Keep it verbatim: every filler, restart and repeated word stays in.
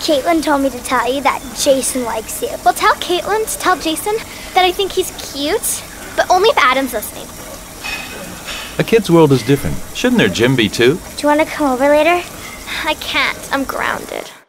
Caitlin told me to tell you that Jason likes you. Well, tell Caitlin to tell Jason that I think he's cute, but only if Adam's listening. A kid's world is different. Shouldn't their gym be too? Do you want to come over later? I can't. I'm grounded.